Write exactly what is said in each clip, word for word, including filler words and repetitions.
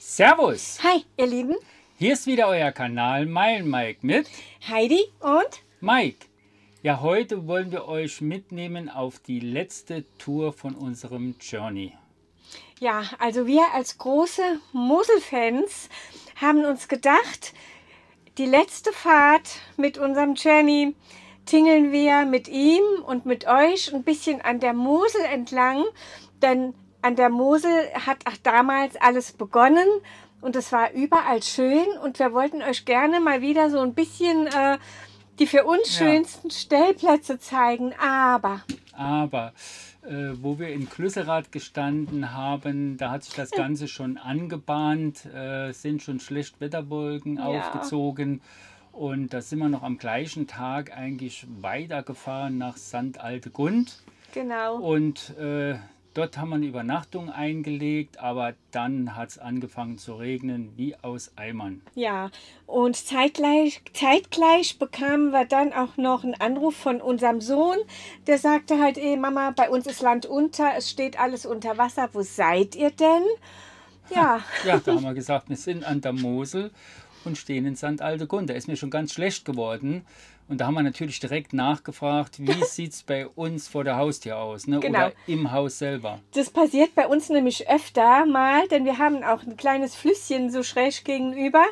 Servus! Hi, ihr Lieben. Hier ist wieder euer Kanal Meilen-Mike mit Heidi und Mike. Ja, heute wollen wir euch mitnehmen auf die letzte Tour von unserem Journey. ja, also wir als große Mosel-Fans haben uns gedacht, die letzte Fahrt mit unserem Journey tingeln wir mit ihm und mit euch ein bisschen an der Mosel entlang, denn an der Mosel hat auch damals alles begonnen und es war überall schön und wir wollten euch gerne mal wieder so ein bisschen äh, die für uns Ja. schönsten Stellplätze zeigen, aber Aber äh, wo wir in Klüsserath gestanden haben, da hat sich das Ganze schon angebahnt, äh, sind schon Schlechtwetterwolken Ja. aufgezogen. Und da sind wir noch am gleichen Tag eigentlich weitergefahren nach Sankt Altegund. genau. Und äh, dort haben wir eine Übernachtung eingelegt, aber dann hat es angefangen zu regnen wie aus Eimern. Ja, und zeitgleich, zeitgleich bekamen wir dann auch noch einen Anruf von unserem Sohn, der sagte halt, ey Mama, bei uns ist Land unter, es steht alles unter Wasser, wo seid ihr denn? Ja, Ja, da haben wir gesagt, wir sind an der Mosel und stehen in Sankt Altegund. Da ist mir schon ganz schlecht geworden. Und da haben wir natürlich direkt nachgefragt, wie sieht es bei uns vor der Haustür aus, ne? Genau. Oder im Haus selber. das passiert bei uns nämlich öfter mal, denn wir haben auch ein kleines Flüsschen so schräg gegenüber.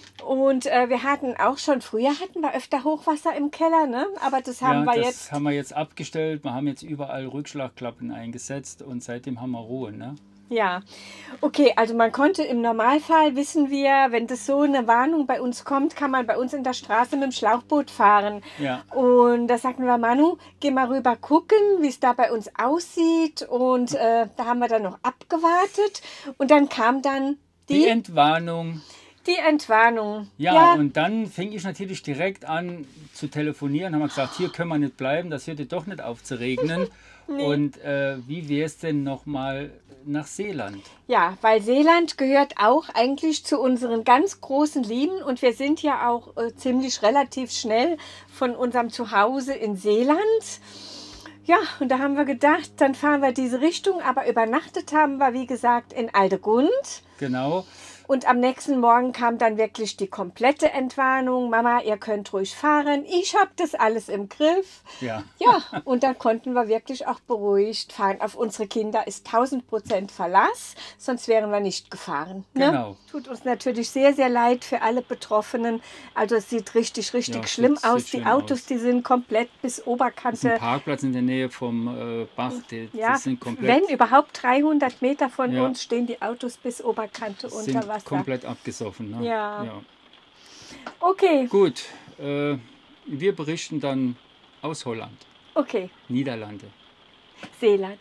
Und äh, wir hatten auch schon, früher hatten wir öfter Hochwasser im Keller, ne? Aber das haben ja, wir das jetzt. haben wir jetzt abgestellt. Wir haben jetzt überall Rückschlagklappen eingesetzt und seitdem haben wir Ruhe, ne? Ja, okay, also man konnte im Normalfall, wissen wir, wenn das so eine Warnung bei uns kommt, kann man bei uns in der Straße mit dem Schlauchboot fahren. Ja. Und da sagten wir, Manu, geh mal rüber gucken, wie es da bei uns aussieht. Und äh, da haben wir dann noch abgewartet. Und dann kam dann Die die, Entwarnung. die Entwarnung. Ja, und dann fing ich natürlich direkt an zu telefonieren. Haben wir gesagt, hier können wir nicht bleiben, das hört doch nicht auf zu regnen. Und äh, wie wäre es denn nochmal nach Seeland? Ja, weil Seeland gehört auch eigentlich zu unseren ganz großen Lieben und wir sind ja auch äh, ziemlich relativ schnell von unserem Zuhause in Seeland. Ja, und da haben wir gedacht, dann fahren wir diese Richtung, aber übernachtet haben wir, wie gesagt, in Altegund. Genau. Und am nächsten Morgen kam dann wirklich die komplette Entwarnung. Mama, ihr könnt ruhig fahren. Ich habe das alles im Griff. Ja. Ja, und dann konnten wir wirklich auch beruhigt fahren. Auf unsere Kinder ist tausend Prozent Verlass, sonst wären wir nicht gefahren. Ne? Genau. Tut uns natürlich sehr, sehr leid für alle Betroffenen. Also es sieht richtig, richtig Ja, schlimm sieht- aus. sieht Die schlimm Autos, aus. die sind komplett bis Das ist ein Oberkante. Parkplatz in der Nähe vom äh, Bach. Die, Ja, das sind komplett, wenn überhaupt dreihundert Meter von Ja. uns stehen die Autos bis Oberkante unter sind Wasser. komplett abgesoffen. Ne? Ja. Okay, Gut, äh, wir berichten dann aus Holland, okay. Niederlande. Seeland.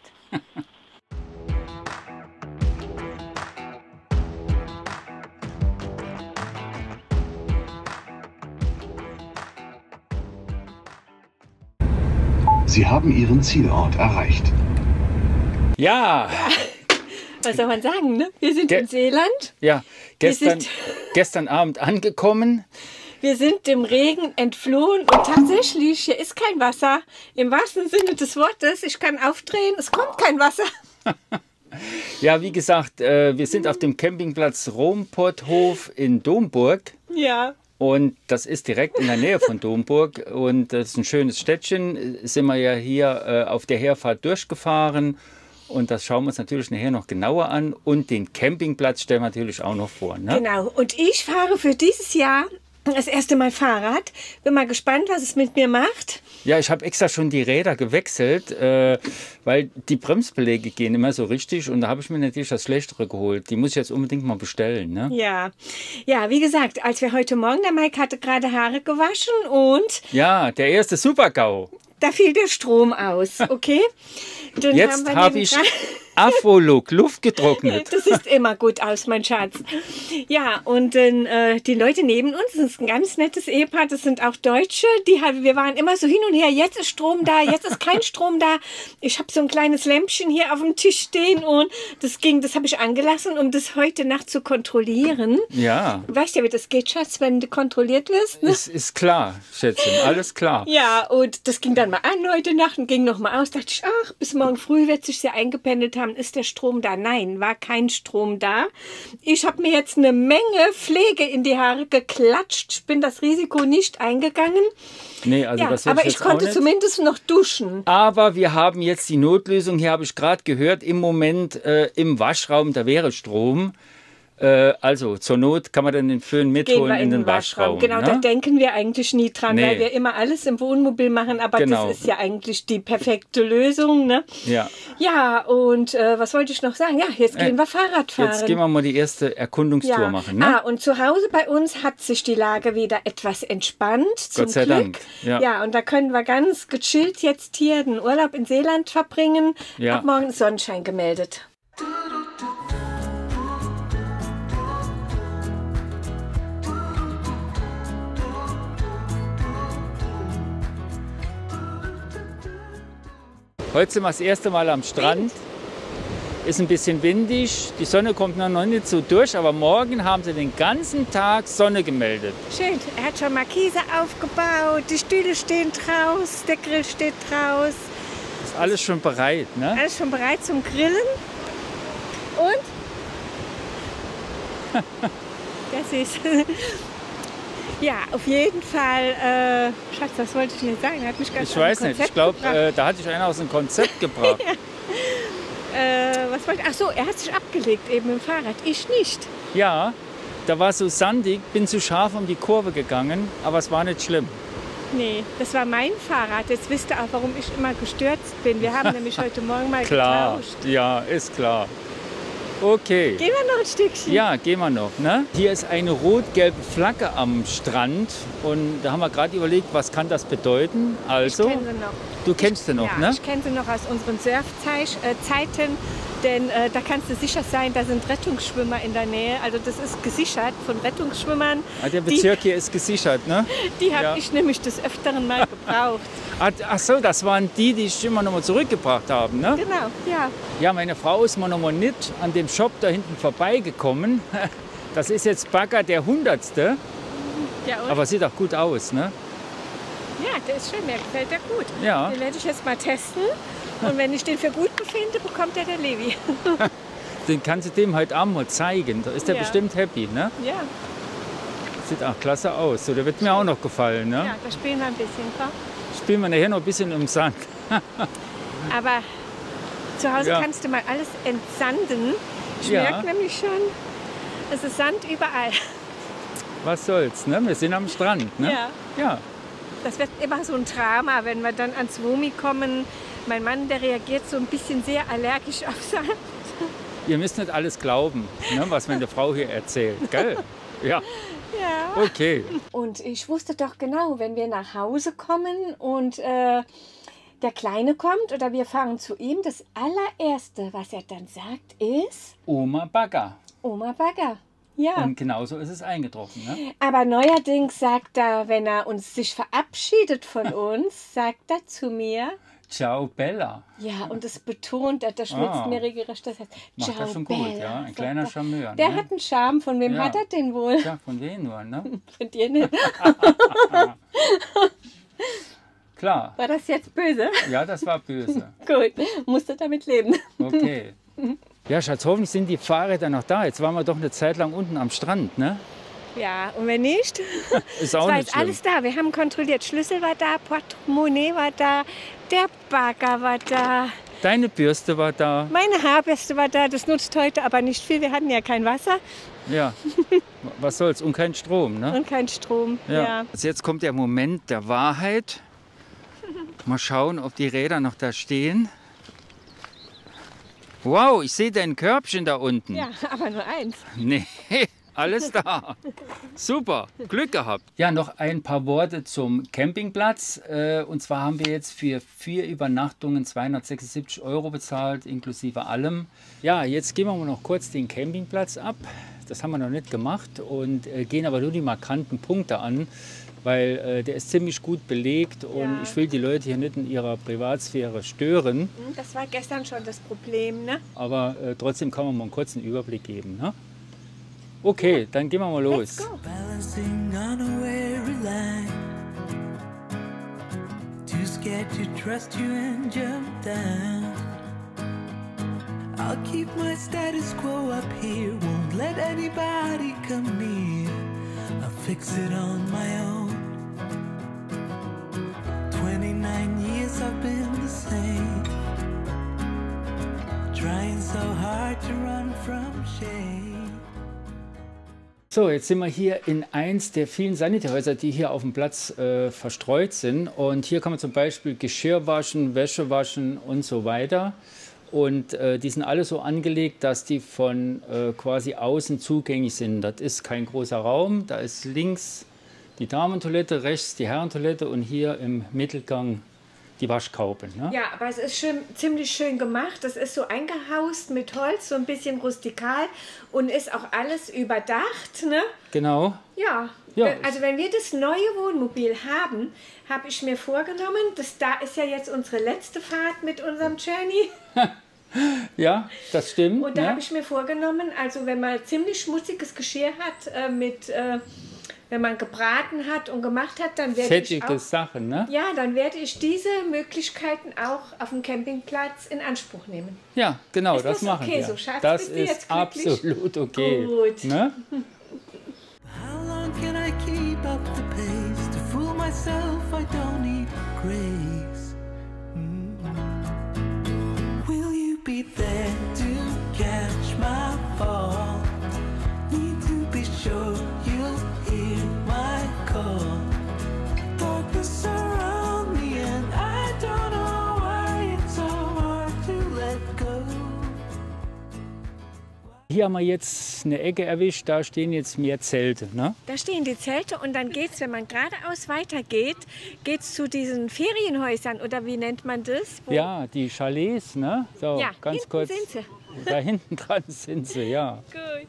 Sie haben Ihren Zielort erreicht. Ja, Was soll man sagen, ne? Wir sind Der- in Seeland. ja gestern, sind- gestern Abend angekommen. Wir sind dem Regen entflohen und tatsächlich, hier ist kein Wasser. Im wahrsten Sinne des Wortes, ich kann aufdrehen, es kommt kein Wasser. Ja, wie gesagt, äh, wir sind auf dem Campingplatz Romporthof in Domburg. Ja, Und das ist direkt in der Nähe von Domburg. Und das ist ein schönes Städtchen. Sind wir ja hier äh, auf der Herfahrt durchgefahren. Und das schauen wir uns natürlich nachher noch genauer an. Und den Campingplatz stellen wir natürlich auch noch vor. Ne? genau. Und ich fahre für dieses Jahr das erste Mal Fahrrad. Bin mal gespannt, was es mit mir macht. Ja, ich habe extra schon die Räder gewechselt, äh, weil die Bremsbeläge gehen immer so richtig. Und da habe ich mir natürlich das Schlechtere geholt. Die muss ich jetzt unbedingt mal bestellen. Ne? Ja, ja, wie gesagt, als wir heute Morgen, der Mike hatte gerade Haare gewaschen und Ja, der erste Super-GAU. da fiel der Strom aus, okay? Dann Jetzt wir habe ich nebendran- Avoluk, Luft getrocknet. Das sieht immer gut aus, mein Schatz. Ja, und äh, die Leute neben uns, das ist ein ganz nettes Ehepaar, das sind auch Deutsche, die haben, wir waren immer so hin und her, jetzt ist Strom da, jetzt ist kein Strom da. Ich habe so ein kleines Lämpchen hier auf dem Tisch stehen und das ging, das habe ich angelassen, um das heute Nacht zu kontrollieren. Ja, Du weißt ja, wie das geht, Schatz, wenn du kontrolliert wirst. Ne? ist, ist klar, Schätzchen, alles klar. Ja, und das ging dann mal an heute Nacht und ging noch mal aus. Da dachte ich, ach, bis morgen früh wird sich ja eingependelt haben. haben, ist der Strom da? Nein, war kein Strom da. Ich habe mir jetzt eine Menge Pflege in die Haare geklatscht. Ich bin das Risiko nicht eingegangen. Nee, also ja, das will aber ich, ich jetzt konnte auch nicht. zumindest noch duschen. Aber wir haben jetzt die Notlösung, hier habe ich gerade gehört, im Moment äh, im Waschraum, da wäre Strom. Äh, also zur Not kann man dann den Föhn mitholen in, in den Waschraum. Genau, ne? da denken wir eigentlich nie dran, Nee. weil wir immer alles im Wohnmobil machen, aber Genau. das ist ja eigentlich die perfekte Lösung. Ne? Ja. Ja, und äh, was wollte ich noch sagen? Ja, jetzt gehen Äh, wir Fahrrad fahren. Jetzt gehen wir mal die erste Erkundungstour ja. machen. Ne? Ah, und zu Hause bei uns hat sich die Lage wieder etwas entspannt. Zum Gott sei Glück. Dank. Ja. ja, und da können wir ganz gechillt jetzt hier den Urlaub in Seeland verbringen. Ja. Ab morgen ist Sonnenschein gemeldet. Heute sind wir das erste Mal am Strand. Ist ein bisschen windig. Die Sonne kommt noch nicht so durch, aber morgen haben sie den ganzen Tag Sonne gemeldet. Schön, er hat schon Markise aufgebaut, die Stühle stehen draus, der Grill steht draus. Ist alles schon bereit, ne? Alles schon bereit zum Grillen. Und? Das ist. Ja, auf jeden Fall. Äh, Schatz, was wollte ich dir sagen? Er hat mich ganz Ich weiß nicht. Konzept Ich glaube, gebracht. äh, da hatte ich einer aus dem Konzept gebracht. Äh, was wollte Ach so, er hat sich abgelegt eben im Fahrrad. Ich nicht. Ja, da war so sandig, bin zu scharf um die Kurve gegangen, aber es war nicht schlimm. Nee, das war mein Fahrrad. Jetzt wisst ihr auch, warum ich immer gestürzt bin. Wir haben nämlich heute Morgen mal Klar, getauscht. ja, ist klar. Okay. Gehen wir noch ein Stückchen? Ja, gehen wir noch. Ne? Hier ist eine rot-gelbe Flagge am Strand und da haben wir gerade überlegt, was kann das bedeuten? Also, Ich kenne sie noch. du kennst sie noch, Ja, ne? ich kenne sie noch aus unseren Surfzeiten, denn äh, da kannst du sicher sein, da sind Rettungsschwimmer in der Nähe. Also das ist gesichert von Rettungsschwimmern. Ah, der Bezirk hier ist gesichert, ne? Die, die habe Ja. ich nämlich des Öfteren mal gebraucht. Ah, ach so, das waren die, die ich immer noch mal zurückgebracht haben, ne? Genau, ja. Ja, meine Frau ist mal noch mal nicht an dem Shop da hinten vorbeigekommen. Das ist jetzt Bagger der Hundertste, Ja, und? aber sieht auch gut aus, ne? ja, der ist schön, mir gefällt der gut. Ja. Den werde ich jetzt mal testen. Und wenn ich den für gut befinde, bekommt er der Levi. Den kannst du dem heute Abend mal zeigen. Da ist der Ja. bestimmt happy, ne? Ja, Sieht auch klasse aus. So, der wird mir auch noch gefallen, ne? ja, da spielen wir ein bisschen. Komm. Spielen wir nachher noch ein bisschen im Sand. Aber zu Hause Ja. kannst du mal alles entsanden. Ich Ja. merke nämlich schon, es ist Sand überall. Was soll's, ne? Wir sind am Strand, ne? Ja. Ja. Das wird immer so ein Drama, wenn wir dann ans Womi kommen. Mein Mann, der reagiert so ein bisschen sehr allergisch auf Sand. Ihr müsst nicht alles glauben, ne, was meine Frau hier erzählt, gell? Ja, Ja. okay. Und ich wusste doch genau, wenn wir nach Hause kommen und äh, der Kleine kommt oder wir fahren zu ihm, das allererste, was er dann sagt, ist Oma Bagger. Oma Bagger. Ja. Und genauso ist es eingetroffen, ne? Aber neuerdings sagt er, wenn er uns sich verabschiedet von uns, sagt er zu mir, Ciao Bella. ja, und das betont er, das schmitzt Ah. mir regelrecht das Herz. Macht Ciao, das schon gut, Bella, ja? Ein sagt kleiner er. Charmeur. Der ne? hat einen Charme. Von wem Ja. hat er den wohl? Ja, von wem nur, ne? Von dir nicht. Klar. War das jetzt böse? Ja, das war böse. Gut, musst du damit leben. Okay. Ja, Schatz, hoffentlich sind die Fahrräder noch da. Jetzt waren wir doch eine Zeit lang unten am Strand, ne? Ja, und wenn nicht, Ist es auch war nicht jetzt schlimm. alles da. Wir haben kontrolliert, Schlüssel war da, Portemonnaie war da, der Bagger war da, Deine Bürste war da. meine Haarbürste war da. Das nutzt heute aber nicht viel. Wir hatten ja kein Wasser Ja. Was soll's? Und kein Strom, ne? und kein Strom. Ja. Also jetzt kommt der Moment der Wahrheit. Mal schauen, ob die Räder noch da stehen. Wow, ich sehe dein Körbchen da unten. Ja, aber nur eins. Nee, alles da. Super, Glück gehabt. Ja, noch ein paar Worte zum Campingplatz. Äh, Und zwar haben wir jetzt für vier Übernachtungen zweihundertsechsundsiebzig Euro bezahlt, inklusive allem. Ja, jetzt gehen wir mal noch kurz den Campingplatz ab. Das haben wir noch nicht gemacht und äh, gehen aber nur die markanten Punkte an, weil äh, der ist ziemlich gut belegt und Ja. ich will die Leute hier nicht in ihrer Privatsphäre stören. Hm, Das war gestern schon das Problem, ne? Aber äh, trotzdem kann man mal einen kurzen Überblick geben. Ne? Okay, dann gehen wir mal los. Let's go. Balancing on a weary line. Too scared to trust you and jump down. I'll keep my status quo up here, won't let anybody come near. I'll fix it on my own. twenty-nine years I've been the same, trying so hard to run from shame. So, jetzt sind wir hier in eins der vielen Sanitärhäuser, die hier auf dem Platz äh, verstreut sind. Und hier kann man zum Beispiel Geschirr waschen, Wäsche waschen und so weiter. Und äh, die sind alle so angelegt, dass die von äh, quasi außen zugänglich sind. Das ist kein großer Raum. Da ist links die Damentoilette, rechts die Herrentoilette und hier im Mittelgang die Waschkaupe. Ne? Ja, aber es ist schön, ziemlich schön gemacht. Das ist so eingehaust mit Holz, so ein bisschen rustikal und ist auch alles überdacht. Ne? Genau. Ja. Ja. Also wenn wir das neue Wohnmobil haben, habe ich mir vorgenommen, das da ist ja jetzt unsere letzte Fahrt mit unserem Journey. Ja, das stimmt. Und da ne? habe ich mir vorgenommen, also wenn man ziemlich schmutziges Geschirr hat, äh, mit, äh, wenn man gebraten hat und gemacht hat, dann werde ich Fettige auch, Sachen, ne? ja, dann werde ich diese Möglichkeiten auch auf dem Campingplatz in Anspruch nehmen. Ja, genau, Ist das das machen okay wir. so, Schatz? Das Bist du ist jetzt glücklich? absolut okay. Gut. Ne? How long can I keep up the pace? To fool myself, I don't need grace. Mm. Will you be there to catch my fall? Need to be sure you'll hear my call. Darkness surround me and I don't know why it's so hard to let go. Hier haben wir jetzt eine Ecke erwischt, da stehen jetzt mehr Zelte. Ne? Da stehen die Zelte und dann geht es, wenn man geradeaus weitergeht, geht es zu diesen Ferienhäusern oder wie nennt man das? Wo, Ja, die Chalets, ne? So, ja, ganz hinten kurz. sind sie. Da hinten dran sind sie, ja. Gut.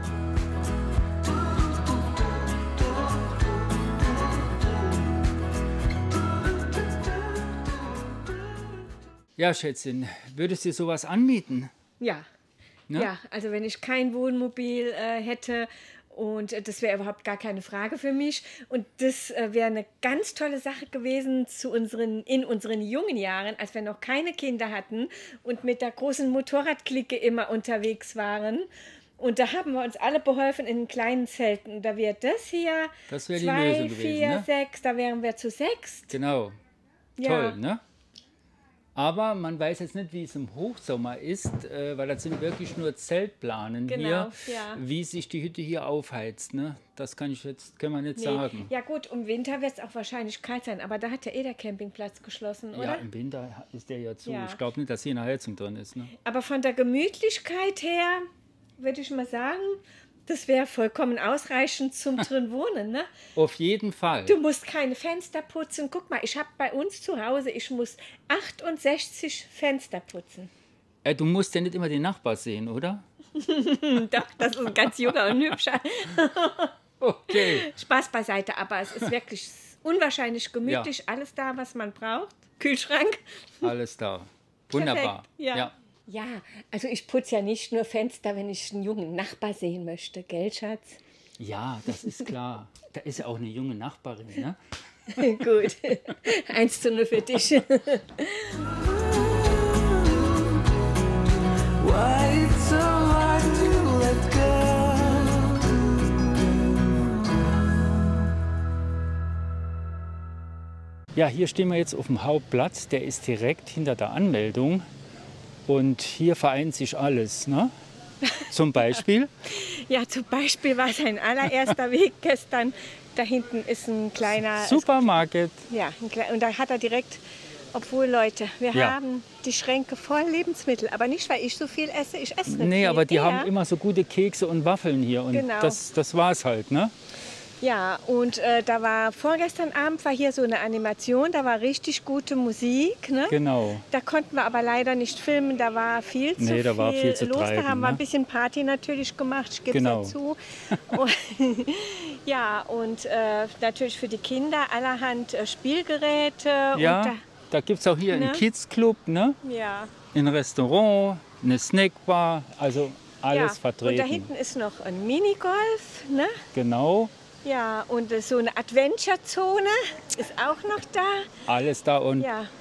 Ja, Schätzchen, würdest du sowas anmieten? Ja. Ne? Ja, also wenn ich kein Wohnmobil äh, hätte und äh, das wäre überhaupt gar keine Frage für mich und das äh, wäre eine ganz tolle Sache gewesen zu unseren, in unseren jungen Jahren, als wir noch keine Kinder hatten und mit der großen Motorradklicke immer unterwegs waren. Und da haben wir uns alle beholfen in kleinen Zelten. Da wäre das hier, Das wäre die zwei, Lösung gewesen, vier, ne? sechs, da wären wir zu sechs. Genau. Ja. Toll, ne? Aber man weiß jetzt nicht, wie es im Hochsommer ist, äh, weil das sind wirklich nur Zeltplanen Genau, hier, ja. wie sich die Hütte hier aufheizt. Ne? Das kann ich jetzt, kann man nicht Nee. sagen. Ja gut, im Winter wird es auch wahrscheinlich kalt sein, aber da hat ja eh der Campingplatz geschlossen, oder? Ja, im Winter ist der ja zu. Ja. Ich glaube nicht, dass hier eine Heizung drin ist. Ne? Aber von der Gemütlichkeit her würde ich mal sagen, das wäre vollkommen ausreichend zum drin wohnen. Ne? Auf jeden Fall. Du musst keine Fenster putzen. Guck mal, ich habe bei uns zu Hause, ich muss achtundsechzig Fenster putzen. Äh, du musst ja nicht immer den Nachbar sehen, oder? Doch, das ist ein ganz junger und hübscher. Okay. Spaß beiseite, aber es ist wirklich unwahrscheinlich gemütlich. Ja. Alles da, was man braucht. Kühlschrank. Alles da. Wunderbar. Perfekt, ja. ja. Ja, also ich putze ja nicht nur Fenster, wenn ich einen jungen Nachbar sehen möchte, gell, Schatz? Ja, das ist klar. Da ist ja auch eine junge Nachbarin. Ne? Gut, eins zu null für dich. Why it's so hard to let go. Ja, hier stehen wir jetzt auf dem Hauptplatz. Der ist direkt hinter der Anmeldung. Und hier vereint sich alles. Ne? Zum Beispiel. Ja, zum Beispiel war sein allererster Weg gestern. Da hinten ist ein kleiner... Supermarkt. Ja, ein klei- und da hat er direkt... Obwohl, Leute, wir Ja. haben die Schränke voll Lebensmittel. Aber nicht, weil ich so viel esse. Ich esse nicht Nee, viel. aber die Er- haben immer so gute Kekse und Waffeln hier. Und Genau. das, das war es halt. Ne? Ja, und äh, da war vorgestern Abend war hier so eine Animation, da war richtig gute Musik, ne? Genau. Da konnten wir aber leider nicht filmen, da war viel zu Nee, viel da war viel zu los. treiben, Da haben wir ne? ein bisschen Party natürlich gemacht, ich gebe es Genau. ja zu. Und, ja, und äh, natürlich für die Kinder allerhand äh, Spielgeräte. Ja, Und da gibt es auch hier Ne? einen Kids-Club, ne? da, ja, ein Restaurant, eine Snackbar, also alles ja. vertreten. Und da hinten ist noch ein Minigolf, ne? Genau, Ja, und äh, so eine Adventure-Zone ist auch noch da. alles da und Ja.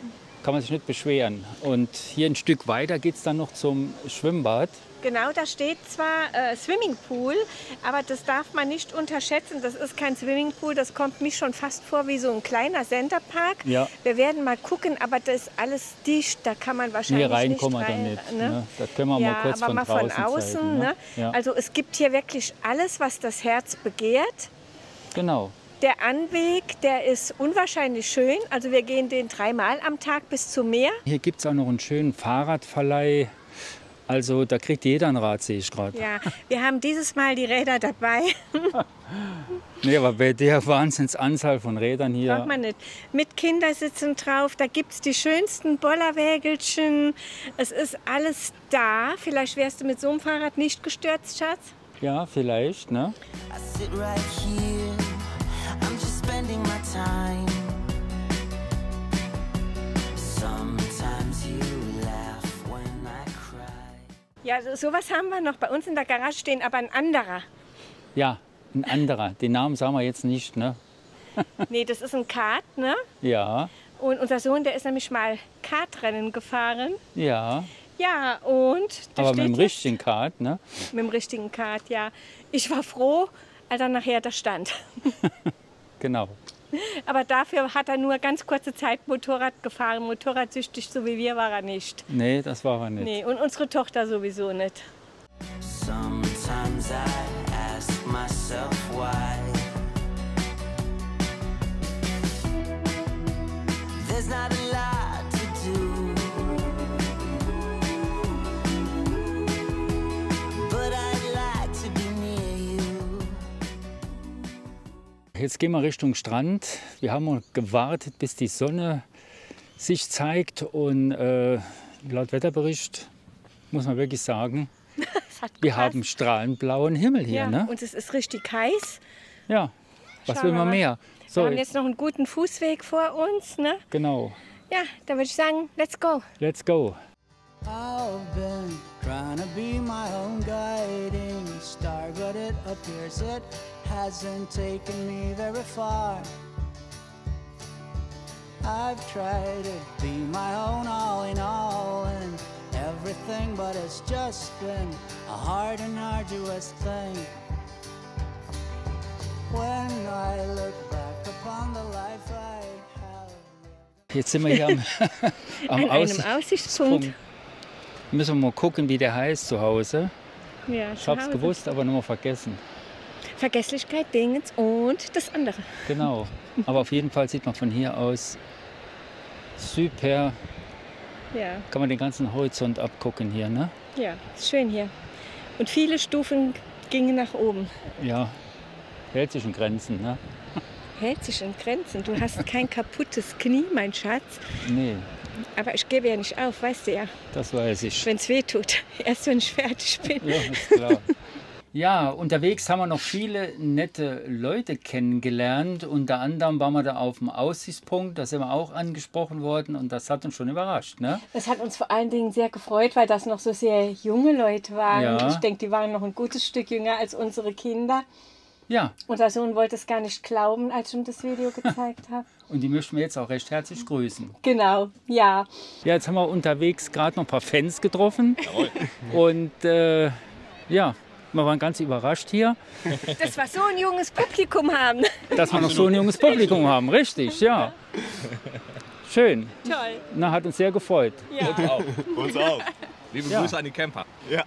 kann man sich nicht beschweren. Und hier ein Stück weiter geht es dann noch zum Schwimmbad. Genau, da steht zwar äh, Swimmingpool, aber das darf man nicht unterschätzen. Das ist kein Swimmingpool, das kommt mir schon fast vor wie so ein kleiner Centerpark. Ja. Wir werden mal gucken, aber das ist alles dicht, da kann man wahrscheinlich Nee, rein nicht kommen wir rein. da nicht. Ne? Ne? Das können wir ja, mal kurz aber von mal von draußen außen. zeigen, Ne? ne? Ja. Also es gibt hier wirklich alles, was das Herz begehrt. Genau. Der Anweg, der ist unwahrscheinlich schön. Also wir gehen den dreimal am Tag bis zum Meer. Hier gibt es auch noch einen schönen Fahrradverleih. Also da kriegt jeder ein Rad, sehe ich gerade. Ja, wir haben dieses Mal die Räder dabei. Nee, aber bei der Wahnsinnsanzahl von Rädern hier. Braucht man nicht. Mit Kindersitzen drauf, da gibt es die schönsten Bollerwägelchen. Es ist alles da. Vielleicht wärst du mit so einem Fahrrad nicht gestürzt, Schatz. Ja, vielleicht, ne? I sit right here, I'm just spending my time. Sometimes you laugh when I cry. Ja, so, sowas haben wir noch. Bei uns in der Garage stehen, aber ein anderer. Ja, ein anderer. Den Namen sagen wir jetzt nicht, ne? Nee, das ist ein Kart, ne? Ja, Und unser Sohn, der ist nämlich mal Kartrennen gefahren. ja. Ja, und der Aber mit steht dem jetzt- richtigen Kart, ne? Mit dem richtigen Kart, ja. Ich war froh, als er nachher da stand. Genau. Aber dafür hat er nur ganz kurze Zeit Motorrad gefahren. Motorradsüchtig, so wie wir, war er nicht. Nee, das war er nicht. Nee, und unsere Tochter sowieso nicht. Sometimes I ask myself why. There's not a lot to do, but I'd like to be near you. Jetzt gehen wir Richtung Strand. Wir haben gewartet, bis die Sonne sich zeigt. Und äh, laut Wetterbericht muss man wirklich sagen, Es hat wir gepasst. haben strahlend blauen Himmel hier. Ja, Ne? und es ist richtig heiß. Ja, was Schauen will wir man mal. mehr? Wir So, haben jetzt noch einen guten Fußweg vor uns. Ne? genau. Ja, da würde ich sagen, let's go. Let's go. I've been trying to be my own guiding star, but it appears it hasn't taken me very far. I've tried to be my own all in all and everything, but it's just been a hard and arduous thing. When I look back upon the life I have. Jetzt sind wir hier am, am An einem Aussichtspunkt. Aussichtspunkt. Müssen wir mal gucken, wie der heißt zu Hause. Ja, Ich zu hab's Hause. gewusst, aber nur mal vergessen. Vergesslichkeit, Dingens und das andere. Genau. Aber auf jeden Fall sieht man von hier aus super, Ja, kann man den ganzen Horizont abgucken hier, ne? ja, ist schön hier. Und viele Stufen gingen nach oben. Ja, hält sich in Grenzen, ne? Hält sich in Grenzen. Du hast kein kaputtes Knie, mein Schatz. Nee, Aber ich gebe ja nicht auf, weißt du ja. das weiß ich. Wenn es weh tut. Erst wenn ich fertig bin. Ja, ist klar. Ja, unterwegs haben wir noch viele nette Leute kennengelernt. Unter anderem waren wir da auf dem Aussichtspunkt, da sind wir auch angesprochen worden und das hat uns schon überrascht, ne? Das hat uns vor allen Dingen sehr gefreut, weil das noch so sehr junge Leute waren. Ja. Ich denke, die waren noch ein gutes Stück jünger als unsere Kinder. Ja, Unser Sohn wollte es gar nicht glauben, als ich ihm das Video gezeigt habe. und die möchten wir jetzt auch recht herzlich grüßen. Genau, ja. Ja, jetzt haben wir unterwegs gerade noch ein paar Fans getroffen. Und äh, ja, wir waren ganz überrascht hier, Dass wir so ein junges Publikum haben. dass wir noch so ein junges Publikum haben. Richtig, ja. Schön. Toll. Na, hat uns sehr gefreut. Ja. Auch. Uns auch. Liebe Ja. Grüße an die Camper. Ja.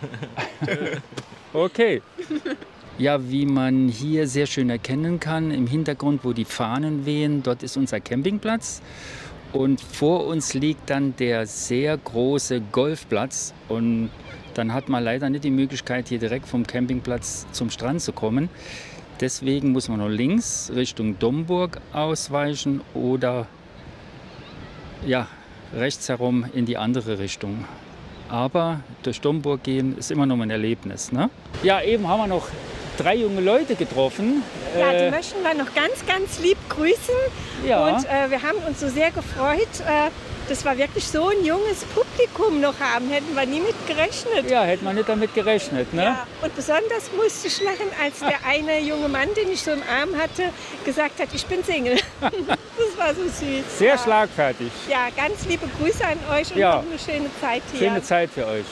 Okay. Ja, wie man hier sehr schön erkennen kann, im Hintergrund, wo die Fahnen wehen, dort ist unser Campingplatz. Und vor uns liegt dann der sehr große Golfplatz. Und dann hat man leider nicht die Möglichkeit, hier direkt vom Campingplatz zum Strand zu kommen. Deswegen muss man noch links Richtung Domburg ausweichen oder ja, rechts herum in die andere Richtung. Aber durch Domburg gehen ist immer noch ein Erlebnis. Ne? Ja, eben haben wir noch drei junge Leute getroffen. Ja, die Äh, möchten wir noch ganz, ganz lieb grüßen. Ja. Und äh, wir haben uns so sehr gefreut. Äh, das war wirklich so ein junges Publikum. Publikum noch haben. Hätten wir nie mit gerechnet. Ja, hätte man nicht damit gerechnet, ne? Ja, und besonders musste ich lachen, als der eine junge Mann, den ich so im Arm hatte, gesagt hat, ich bin Single. Das war so süß. Sehr ja. schlagfertig. Ja, ganz liebe Grüße an euch und Ja. noch eine schöne Zeit hier. Schöne Zeit für euch.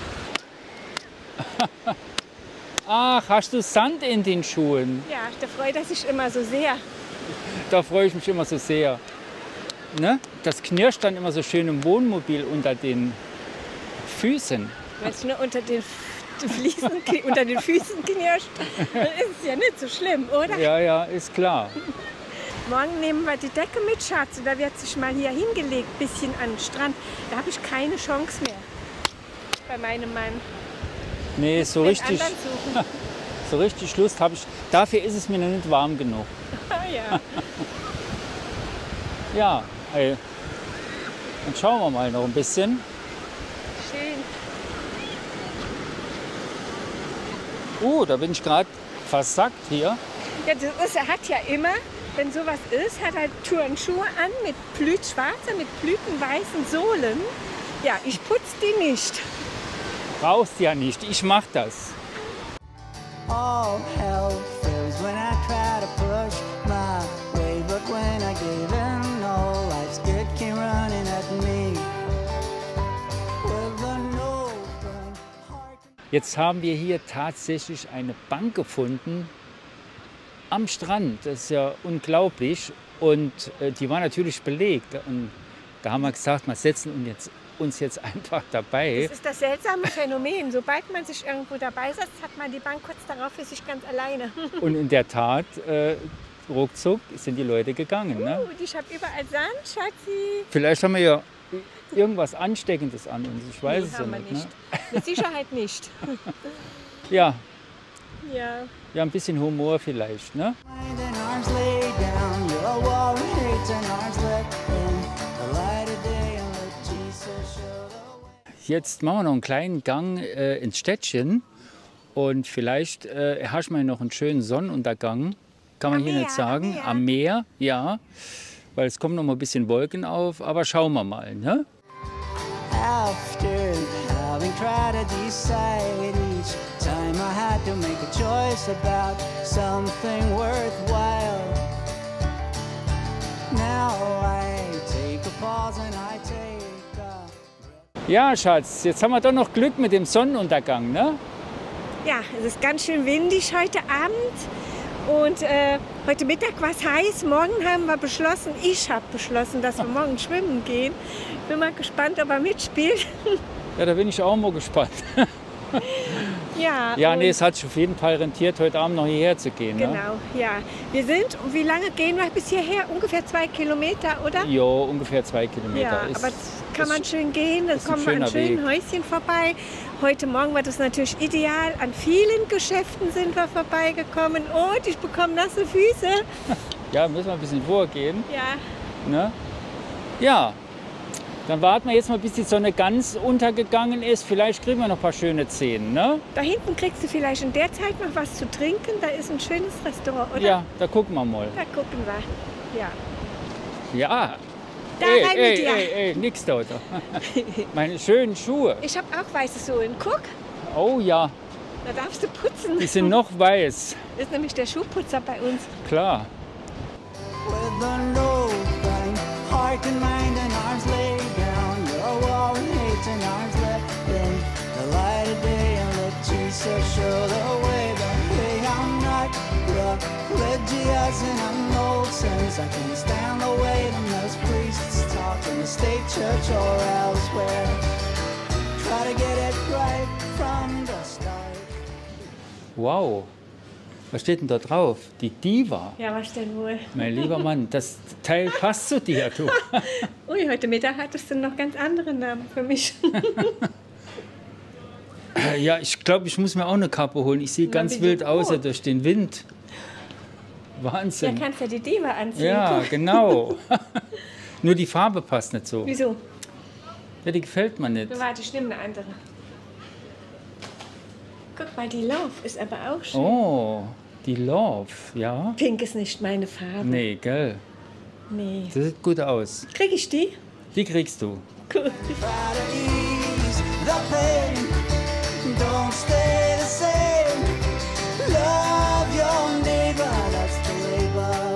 Ach, hast du Sand in den Schuhen? Ja, da freut er sich immer so sehr. Da freue ich mich immer so sehr. Ne? Das knirscht dann immer so schön im Wohnmobil unter den Füßen. Weißt du, nur unter den, F- Fliesen, unter den Füßen knirscht, dann ist es ja nicht so schlimm, oder? Ja, ja, ist klar. Morgen nehmen wir die Decke mit, Schatz. Da wird sich mal hier hingelegt, bisschen an den Strand. Da habe ich keine Chance mehr bei meinem Mann. Nee, so Den richtig, anderen suchen. so richtig Lust habe ich. Dafür ist es mir noch nicht warm genug. Ah, ja. Ja, ey. Dann schauen wir mal noch ein bisschen. Schön. Uh, da bin ich gerade versackt hier. Ja, das ist, er hat ja immer, wenn sowas ist, hat er Turnschuhe an mit blütschwarzer, mit blütenweißen Sohlen. Ja, ich putze die nicht. Brauchst ja nicht, ich mach das. All hell froze when I try to push my way, but when I gave in, no, life's good came running at me. With an open heart. Jetzt haben wir hier tatsächlich eine Bank gefunden am Strand. Das ist ja unglaublich. Und äh, die war natürlich belegt. Und da haben wir gesagt, wir setzen uns jetzt, uns jetzt einfach dabei. Das ist das seltsame Phänomen. Sobald man sich irgendwo dabei setzt, hat man die Bank kurz darauf für sich ganz alleine. Und in der Tat, äh, ruckzuck sind die Leute gegangen. Ne? Uh, ich habe überall Sand, Schatzi. Vielleicht haben wir ja irgendwas Ansteckendes an uns. Ich weiß Nee, es ja haben wir nicht. nicht. Ne? Mit Sicherheit nicht. Ja, Ja. ja, ein bisschen Humor vielleicht. Ne? Mind and arms laid down, you're a wall of hate and arms let in. The light of day and let Jesus show the way. Jetzt machen wir noch einen kleinen Gang äh, ins Städtchen und vielleicht äh, hast du mal noch einen schönen Sonnenuntergang, kann man Am hier Meer, nicht sagen, am Meer. am Meer, ja, weil es kommen noch mal ein bisschen Wolken auf, aber schauen wir mal. Ne? After having tried to decide each time I had to make a choice about something worthwhile. Now I take a pause and I take a Ja, Schatz, jetzt haben wir doch noch Glück mit dem Sonnenuntergang, ne? Ja, es ist ganz schön windig heute Abend und äh, heute Mittag war es heiß. Morgen haben wir beschlossen, ich habe beschlossen, dass wir morgen schwimmen gehen. Bin mal gespannt, ob er mitspielt. Ja, da bin ich auch mal gespannt. Ja, Ja, und- nee, es hat sich auf jeden Fall rentiert, heute Abend noch hierher zu gehen. Ne? Genau, ja. Wir sind, und wie lange gehen wir bis hierher? Ungefähr zwei Kilometer, oder? Jo, ungefähr zwei Kilometer. Ja, Ist- aber das kann man ist- schön gehen, dann ist ein kommen wir an schöner schönen Weg. Häuschen vorbei. Heute Morgen war das natürlich ideal. An vielen Geschäften sind wir vorbeigekommen und ich bekomme nasse Füße. Ja, müssen wir ein bisschen vorgehen. Ja, Ne? Ja, dann warten wir jetzt mal, bis die Sonne ganz untergegangen ist. Vielleicht kriegen wir noch ein paar schöne Szenen. Ne? da hinten kriegst du vielleicht in der Zeit noch was zu trinken. Da ist ein schönes Restaurant, oder? Ja, da gucken wir mal. Da gucken wir. Ja. Ja. Da ey, rein ey, mit dir. ey, ey, nix da. da. Meine schönen Schuhe. Ich habe auch weiße Sohlen. Guck, Oh ja, da darfst du putzen. die sind noch weiß. Das ist nämlich der Schuhputzer bei uns. Klar. with an open heart and mind and arms laid down. You're a wall of hate and arms let in. The light of day and let Jesus show the way. But hey, I'm not religious and I'm old since I can't stand the way the most priests talk in the state church or elsewhere. Try to get it right from the start. Wow. Was steht denn da drauf? Die Diva. Ja, was denn wohl? Mein lieber Mann, das Teil passt zu dir, du. Ui, heute Mittag hattest du noch ganz andere Namen für mich. Ja, ich glaube, ich muss mir auch eine Kappe holen. Ich sehe ganz bitte. wild aus Oh. durch den Wind. Da Wahnsinn. kannst du ja die Diva anziehen. Ja, Guck. genau. Nur die Farbe passt nicht so. Wieso? Ja, die gefällt mir nicht. So, warte, ich nehme eine andere. Guck mal, die Love ist aber auch schön. Oh, die Love, ja? Pink ist nicht meine Farbe. Nee, gell? Nee. Das sieht gut aus. Krieg ich die? Die kriegst du. Gut. Try to ease the pain. Don't stay the same. Love your neighbor, that's the labor.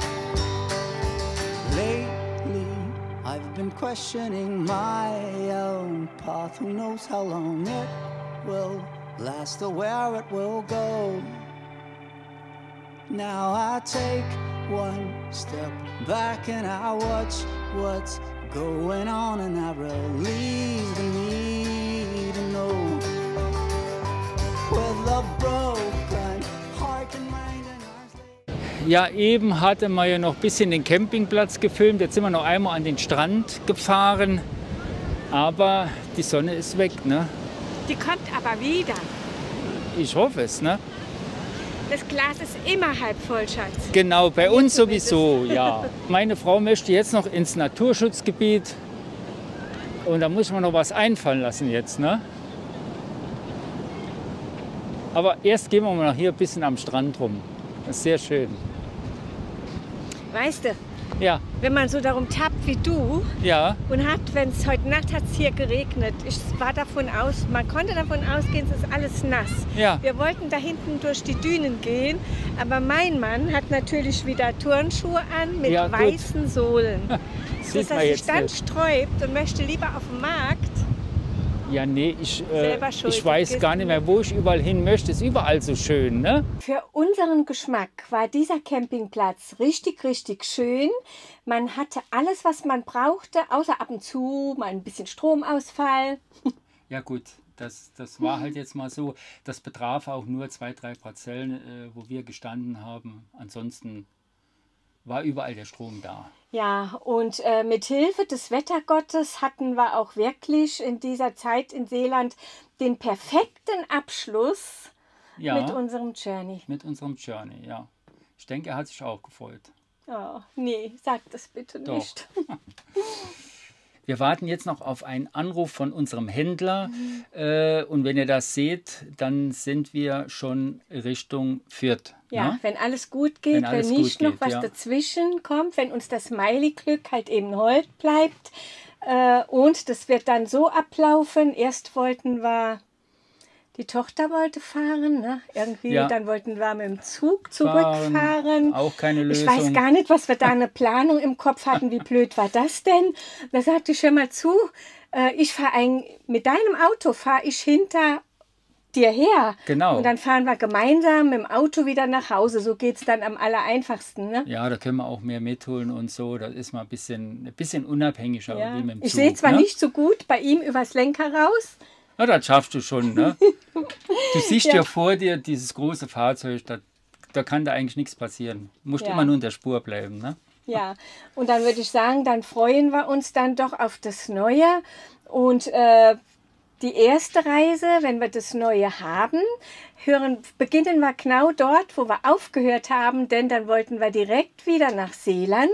Lately, I've been questioning my own path. Who knows how long it will last or where it will go. Now I take one step back and I watch what's going on, and I release the need to know. With a broken heart and mind and arms. Ja, eben hatte man ja noch ein bisschen den Campingplatz gefilmt. Jetzt sind wir noch einmal an den Strand gefahren. Aber die Sonne ist weg, ne? Die kommt aber wieder. Ich hoffe es, ne? Das Glas ist immer halb voll, Schatz. Genau, bei uns zumindest. sowieso, ja. Meine Frau möchte jetzt noch ins Naturschutzgebiet. Und da muss man noch was einfallen lassen jetzt, ne? Aber erst gehen wir mal noch hier ein bisschen am Strand rum. Das ist sehr schön. Weißt du, Ja, wenn man so darum tappt wie du ja, und hat, wenn es heute Nacht hat es hier geregnet. Ich war davon aus, man konnte davon ausgehen, es ist alles nass. ja. Wir wollten da hinten durch die Dünen gehen, aber mein Mann hat natürlich wieder Turnschuhe an mit Ja, gut. weißen Sohlen. Sieht Dass er man sich jetzt dann nicht. sträubt und möchte lieber auf dem Markt. Ja, nee, ich, äh, Selber schuld, ich weiß das gar nicht mehr, wo ich überall hin möchte. Ist überall so schön, ne? Für unseren Geschmack war dieser Campingplatz richtig, richtig schön. Man hatte alles, was man brauchte, außer ab und zu mal ein bisschen Stromausfall. Ja gut, das, das war halt jetzt mal so. Das betraf auch nur zwei, drei Parzellen, äh, wo wir gestanden haben. Ansonsten war überall der Strom da. Ja, und äh, mit Hilfe des Wettergottes hatten wir auch wirklich in dieser Zeit in Seeland den perfekten Abschluss Ja, mit unserem Journey. mit unserem Journey, ja. Ich denke, er hat sich auch gefreut. Oh, nee, sag das bitte Doch. nicht. Wir warten jetzt noch auf einen Anruf von unserem Händler. Äh, und wenn ihr das seht, dann sind wir schon Richtung Fürth. Ja, ne? wenn alles gut geht, Wenn wenn, alles nicht gut noch geht, was ja. dazwischen kommt, wenn uns das Smiley-Glück halt eben hold bleibt. Äh, und das wird dann so ablaufen. Erst wollten wir, die Tochter wollte fahren, ne? Irgendwie, Ja. dann wollten wir mit dem Zug Fahren, zurückfahren. auch keine Ich Lösung. weiß gar nicht, was wir da eine Planung im Kopf hatten. Wie blöd war das denn? Da sagte ich, hör mal zu, äh, ich fahre ein, mit deinem Auto fahre ich hinter dir her. Genau. Und dann fahren wir gemeinsam mit dem Auto wieder nach Hause. So geht es dann am allereinfachsten. Ne? Ja, da können wir auch mehr mitholen und so. Das ist mal ein bisschen, ein bisschen unabhängiger Ja. wie mit dem Ich Zug, sehe zwar ne? nicht so gut bei ihm übers Lenker raus. Na, das schaffst du schon, ne? Du siehst ja. Ja. vor dir dieses große Fahrzeug, da, da kann da eigentlich nichts passieren. Du musst Ja. immer nur in der Spur bleiben, ne? Ja, und dann würde ich sagen, dann freuen wir uns dann doch auf das Neue. Und äh, die erste Reise, wenn wir das Neue haben, hören, beginnen wir genau dort, wo wir aufgehört haben, denn dann wollten wir direkt wieder nach Seeland.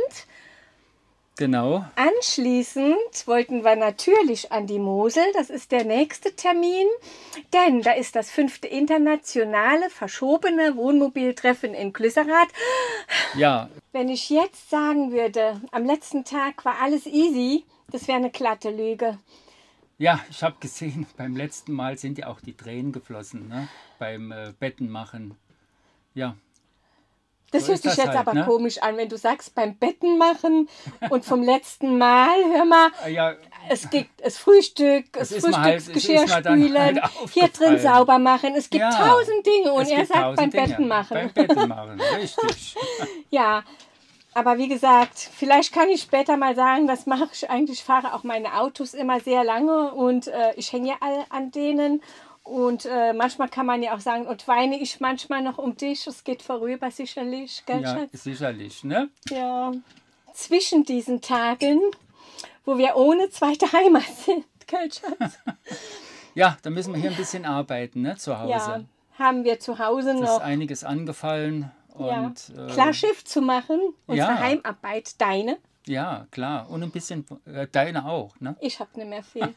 Genau. Anschließend wollten wir natürlich an die Mosel, das ist der nächste Termin, denn da ist das fünfte internationale verschobene Wohnmobiltreffen in Glüsserath. Ja, Wenn ich jetzt sagen würde, am letzten Tag war alles easy, das wäre eine glatte Lüge. ja, ich habe gesehen, beim letzten Mal sind ja auch die Tränen geflossen, ne? Beim äh, Bettenmachen. Ja, Das So hört ist sich das jetzt halt, aber ne? komisch an, wenn du sagst, beim Betten machen und vom letzten Mal, hör mal, Ah, ja, es gibt das Frühstück, das ist mir halt- Frühstücksgeschirr es ist mir dann spülen, halt hier drin aufgefallen. sauber machen. Es gibt Ja, tausend Dinge und es er gibt sagt tausend beim Dinge. Betten machen. Beim Betten machen, richtig. Ja, aber wie gesagt, vielleicht kann ich später mal sagen, das mache ich eigentlich. Ich fahre auch meine Autos immer sehr lange und äh, ich hänge ja alle an denen. Und äh, manchmal kann man ja auch sagen, und weine ich manchmal noch um dich, es geht vorüber sicherlich, gell, Ja, Schatz? sicherlich, ne? Ja. Zwischen diesen Tagen, wo wir ohne zweite Heimat sind, gell, Schatz? Ja, da müssen wir hier ein bisschen arbeiten, ne? Zu Hause. Ja, haben wir zu Hause Es ist noch einiges angefallen. ja, Und, äh, klar Schiff zu machen, unsere ja. Heimarbeit, deine. Ja, klar. Und ein bisschen äh, deine auch, ne? Ich habe nicht mehr viel.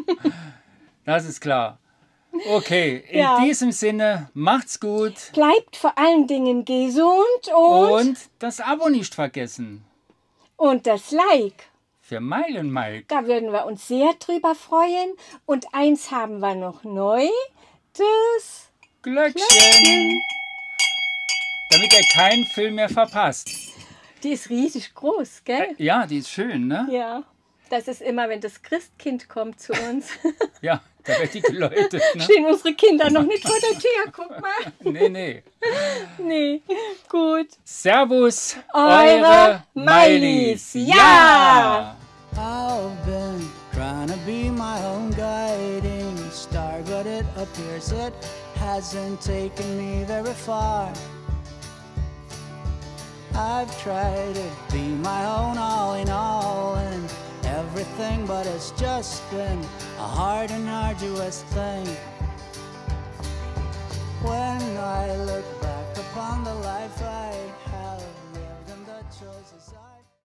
Das ist klar. Okay, in Ja. diesem Sinne, macht's gut Bleibt vor allen Dingen gesund und, und das Abo nicht vergessen. und das Like. für Meilenmalk. Da würden wir uns sehr drüber freuen. Und eins haben wir noch neu. Das Glöckchen. Glöckchen. Damit ihr keinen Film mehr verpasst. Die ist riesig groß, gell? Ja, die ist schön, ne? Ja. Das ist immer, wenn das Christkind kommt zu uns. Ja, da wird die geläutet, ne? Stehen unsere Kinder noch nicht vor der Tür, guck mal. Nee, nee. Nee, gut. Servus, Eure Meilis. Ja! I've been trying to be my own guiding star, but it appears it hasn't taken me very far. I've tried to be my own all in all and everything, but it's just been a hard and arduous thing. When I look back upon the life I have lived and the choices I